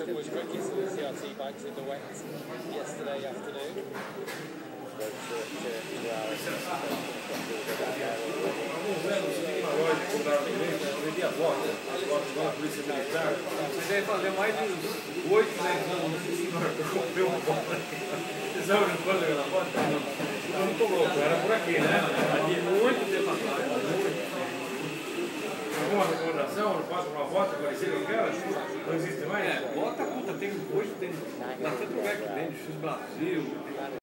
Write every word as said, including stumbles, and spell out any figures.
Everton was cricket, so the C R T bags in the wet yesterday afternoon. Vendi a volta, agora a polícia militar. Você deve fazer mais de uns oito, dez anos que eu comprei uma bola. Vocês sabem quando eu na porta? Eu não tô louco, era por aqui, né? Aqui muito tempo atrás. Alguma recomendação? Não faço uma bota parecida com aquela? Não existe mais? É, bota puta, tem hoje tem bastante lugar que vende, X Brasil.